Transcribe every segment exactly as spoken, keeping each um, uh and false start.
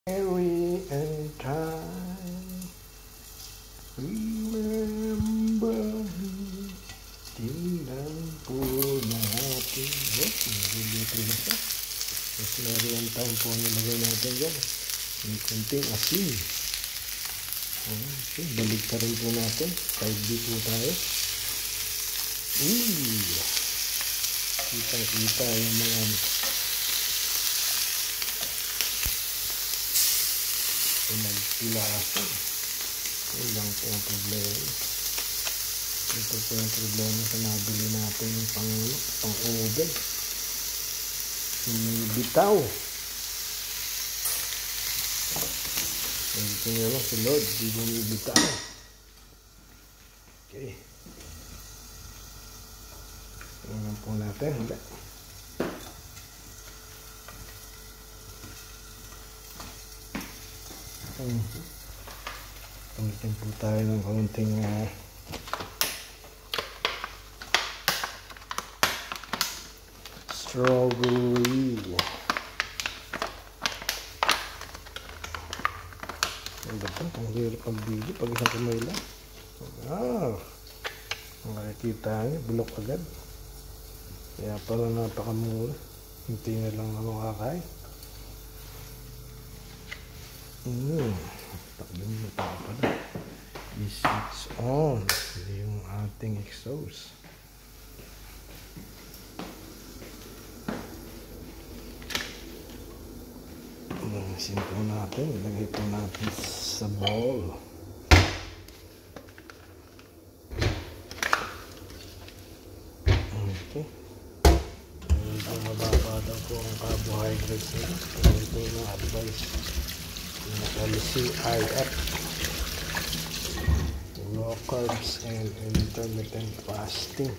Mary and time, remember me. Tingnan po natin. Yes, niluluto na siya. Yes, Mary and time po ang nilagay natin dyan. May kunting asin. Okay, balik ka rin po natin. Side B po tayo. Uy! Kitang-kita yung mga pinagpilasan. Yun lang po ang problema. Ito po yung problema sa nabili natin yung pang, pang oven. Yung bitaw. Ito nyo lang si Lord, di mo yung bitaw. Okay. Tingnan po natin. Hindi. Pamitin po tayo ng kaunting uh, strawberry. Ang dapat, ang hirap ang video pag isang kamay lang. Ah, makikita niyo, bulok agad. Kaya pala napakamura. Hindi na lang na makakain. Hmm, takbo mo pa pala. This is on. Hindi yung ating exhaust. Lagasin po natin. Ilagay po natin sa bowl. Okay. Ito mababa daw po ang carbohydrates nila. Ito yung advice. L C I F, low carbs and intermittent fasting.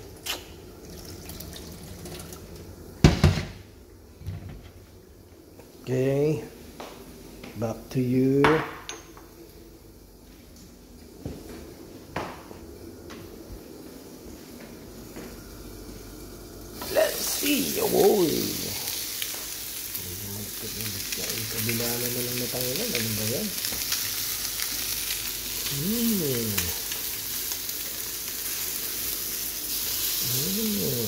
Okay, back to you. Let's see. Oh, kabilaan na lang na tayo lang. Ano ba yan? Hmm. Hmm.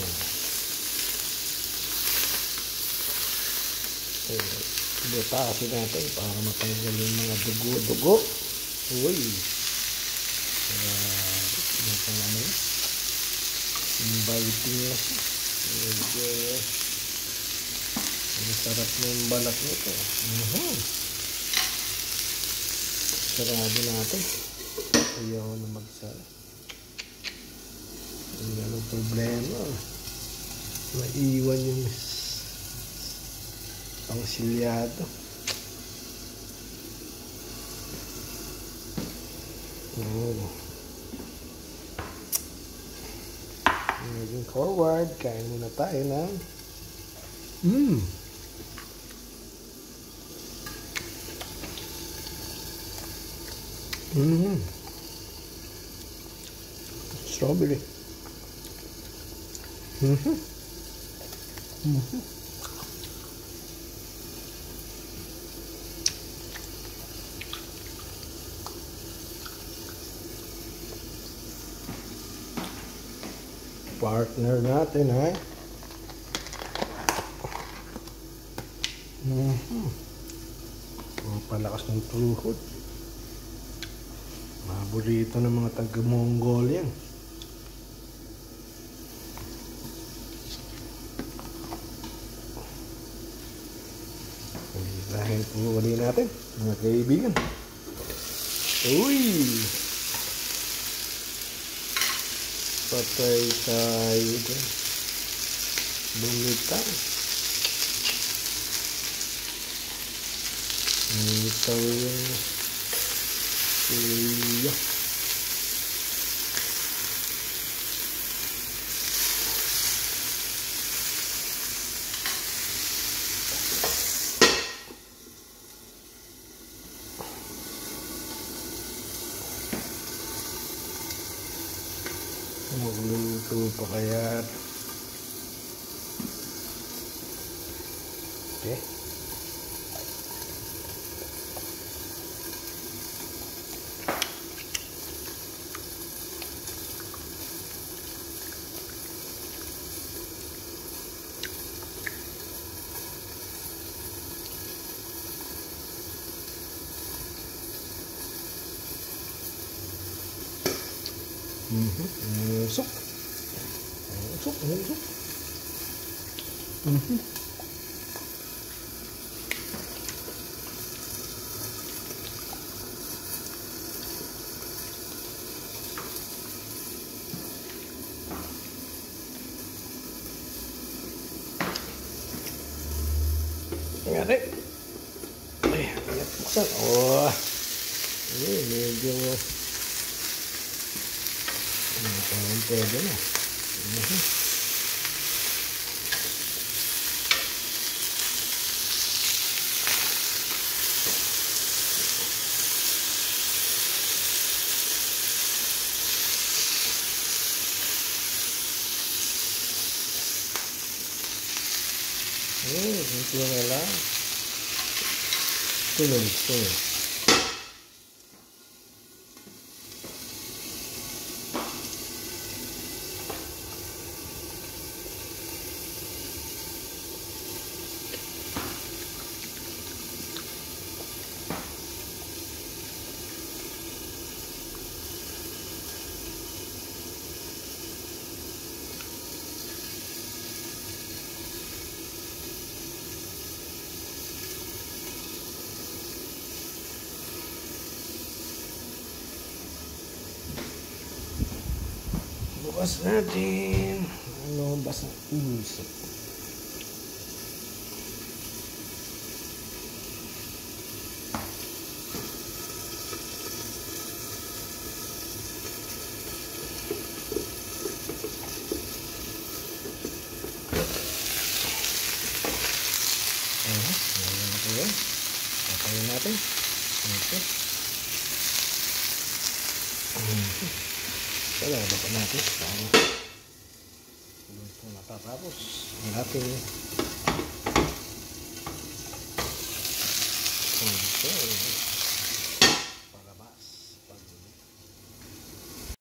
Eh, butasin natin para matanggal yung mga dugo-dugo. Uy. Uh, ano pa naman? Inviting na siya. Medyo masarap na yung balat nito. Uh-huh. Sarado natin. Ayaw na magsara. Hindi ang problema. Maiwan yung pangsilyado. Oh. Moving forward, kain muna tayo ng Mmm. Mm-hmm. Strawberry. Mm-hmm. Mm-hmm. Partner natin, ha? Mm-hmm. Oh, palakas ng tuhod. Paborito ng mga taga-Mongol yan. Dahil po ulit natin, mga kaibigan. Uy! Patay tayo dyan. Bumitaw. Bumitaw yung Iya. Magluto pa kaya? Okay. Mm-hmm. Usok. Usok. Usok. Mm-hmm. Nangyari. Ay, buksan. Oh. Ay, medyo parang pwede na. Uh-huh. Eh, hindi na lang. Tuloy, tuloy. Bukas natin. Ano ba sa usok? Aha, ayan na po yun. Patayin natin. Ito. Wala, baka natin. Tama. Doon po natatapos. Ang ating ito.